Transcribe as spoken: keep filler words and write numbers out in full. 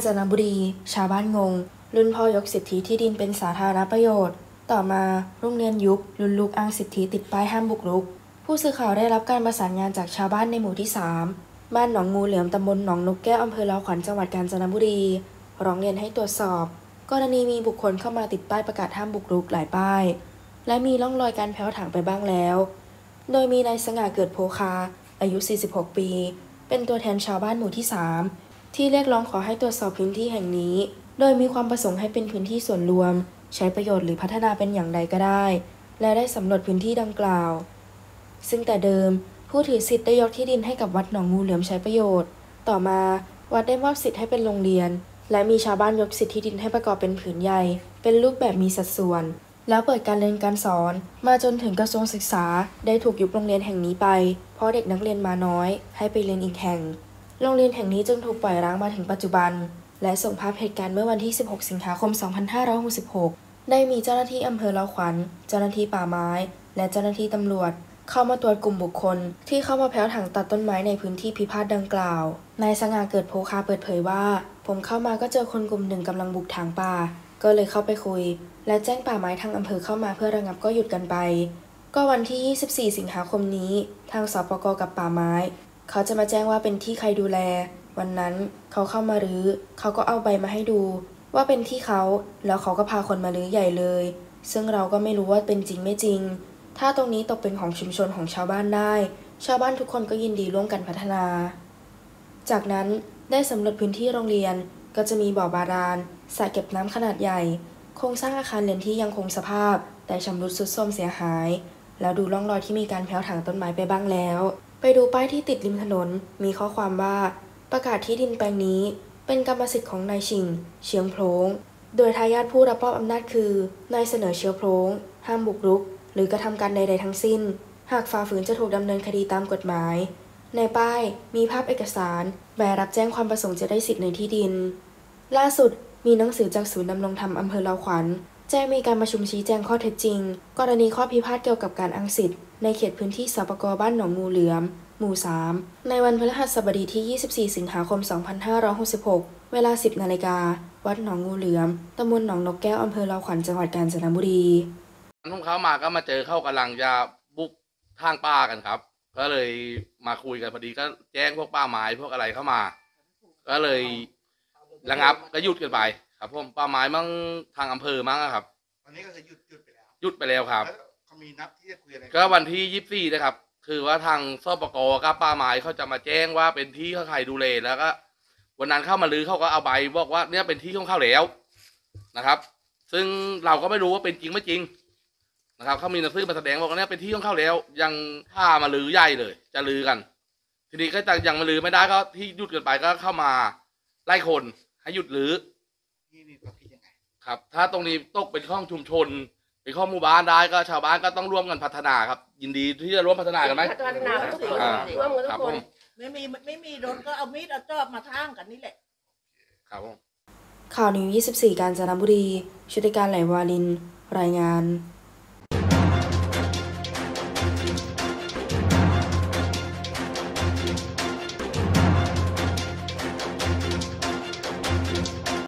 ญจนบุรีชาวบ้านงงรุ่นพ่อยกสิทธิที่ดินเป็นสาธารณประโยชน์ต่อมาโรงเรียนยุบรุ่นลูกอ้างสิทธิติดป้ายห้ามบุกรุกผู้สื่อข่าวได้รับการประสานงานจากชาวบ้านในหมู่ที่สามบ้านหนองงูเหลือมตำบลหนองนกแก้วอำเภอลาวขวัญจังหวัดกาญจนบุรีร้องเรียนให้ตรวจสอบกรณีมีบุคคลเข้ามาติดป้ายประกาศห้ามบุกรุกหลายป้ายและมีร่องรอยการแผ่วถางไปบ้างแล้วโดยมีนายสง่าเกิดโพคาอายุสี่สิบหกปีเป็นตัวแทนชาวบ้านหมู่ที่สามที่เรียกร้องขอให้ตรวจสอบพื้นที่แห่งนี้โดยมีความประสงค์ให้เป็นพื้นที่ส่วนรวมใช้ประโยชน์หรือพัฒนาเป็นอย่างใดก็ได้และได้สำรวจพื้นที่ดังกล่าวซึ่งแต่เดิมผู้ถือสิทธิ์ได้ยกที่ดินให้กับวัดหนองงูเหลือมใช้ประโยชน์ต่อมาวัดได้มอบสิทธิ์ให้เป็นโรงเรียนและมีชาวบ้านยกสิทธิที่ดินให้ประกอบเป็นผืนใหญ่เป็นรูปแบบมีสัดส่วนแล้วเปิดการเรียนการสอนมาจนถึงกระทรวงศึกษาได้ถูกยุบโรงเรียนแห่งนี้ไปเพราะเด็กนักเรียนมาน้อยให้ไปเรียนอีกแห่งโรงเรียนแห่งนี้จึงถูกปล่อยร้างมาถึงปัจจุบันและส่งภาพเหตุการณ์เมื่อวันที่สิบหกสิงหาคมสองพันห้าร้อยหกสิบหกได้มีเจ้าหน้าที่อำเภอลาวขวัญเจ้าหน้าที่ป่าไม้และเจ้าหน้าที่ตำรวจเข้ามาตรวจกลุ่มบุคคลที่เข้ามาแผ่วถางตัดต้นไม้ในพื้นที่พิพาทดังกล่าวนายสง่าเกิดโพคาเปิดเผยว่าผมเข้ามาก็เจอคนกลุ่มหนึ่งกำลังบุกถางป่าก็เลยเข้าไปคุยและแจ้งป่าไม้ทางอำเภอเข้ามาเพื่อระงับก็หยุดกันไปก็วันที่ยี่สิบสี่สิงหาคมนี้ทางสปก.กับป่าไม้เขาจะมาแจ้งว่าเป็นที่ใครดูแลวันนั้นเขาเข้ามารื้อเขาก็เอาใบมาให้ดูว่าเป็นที่เขาแล้วเขาก็พาคนมารื้อใหญ่เลยซึ่งเราก็ไม่รู้ว่าเป็นจริงไม่จริงถ้าตรงนี้ตกเป็นของชุมชนของชาวบ้านได้ชาวบ้านทุกคนก็ยินดีร่วมกันพัฒนาจากนั้นได้สำรวจพื้นที่โรงเรียนก็จะมีบ่อบาดาลสระเก็บน้ำขนาดใหญ่โครงสร้างอาคารเรียนที่ยังคงสภาพแต่ชำรุดทรุดโทรมเสียหายแล้วดูร่องรอยที่มีการแผ่วถางต้นไม้ไปบ้างแล้วไปดูป้ายที่ติดริมถนนมีข้อความว่าประกาศที่ดินแปลงนี้เป็นกรรมสิทธิ์ของนายชิงเชียงโพลงโดยทายาทผู้รับมอบอำนาจคือนายเสนอเชียวโพลงห้ามบุกรุกหรือกระทำการใดๆทั้งสิ้นหากฝ่าฝืนจะถูกดำเนินคดีตามกฎหมายในป้ายมีภาพเอกสารใบรับแจ้งความประสงค์จะได้สิทธิ์ในที่ดินล่าสุดมีหนังสือจากศูนย์ดำรงธรรมอำเภอลาวขวัญแจ้งมีการประชุมชี้แจงข้อเท็จจริงกรณีข้อพิพาทเกี่ยวกับการอ้างสิทธิ์ในเขตพื้นที่สปก.บ้านหนองงูเหลือมหมู่สามในวันพฤหัสบดีที่ยี่สิบสี่สิงหาคมสองพันห้าร้อยหกสิบหกเวลาสิบนาฬิกาวัดหนองงูเหลือมตำบลหนองนกแก้วอำเภอลาวขวัญจังหวัดกาญจนบุรีพวกเขามาก็มาเจอเข้ากำลังจะบุกทางป่ากันครับก็เลยมาคุยกันพอดีก็แจ้งพวกป่าไม้พวกอะไรเข้ามาก็เลยระงับก็หยุดกันไปครับผมป่าไม้มั่งทางอำเภอมั่งครับวันนี้ก็คือหยุดหยุดไปแล้วหยุดไปแล้วครับเขามีนัดที่จะคุยอะไรก็วันที่ยี่สิบสี่นะครับคือว่าทางสปก.กับป่าไม้เขาจะมาแจ้งว่าเป็นที่เขาใครดูแลแล้วก็วันนั้นเข้ามาลือเขาก็เอาใบบอกว่าเนี่ยเป็นที่ของเขาแล้วนะครับซึ่งเราก็ไม่รู้ว่าเป็นจริงไม่จริงนะครับเขามีหนังสือมาแสดงบอกว่าเนี่ยเป็นที่ของเขาแล้วยังพามาลือใหญ่เลยจะลือกันทีนี้ก็ยังมาลือไม่ได้ก็ที่หยุดกันไปก็เข้ามาไล่คนให้หยุดลือนี่นี่เราคิดยังไงครับถ้าตรงนี้ตกเป็นข้องชุมชนเป็นข้อหมู่บ้านได้ก็ชาวบ้านก็ต้องร่วมกันพัฒนาครับยินดีที่จะร่วมพัฒนากันไหมพัฒนาทุกคนร่วมกันทุกคนไม่มีไม่มีรถก็เอามีดเอาจอบมาทางกันนี่แหละครับข่าวนิวยี่สิบสี่กาญจนบุรีชุติการไหลวาลินรายงาน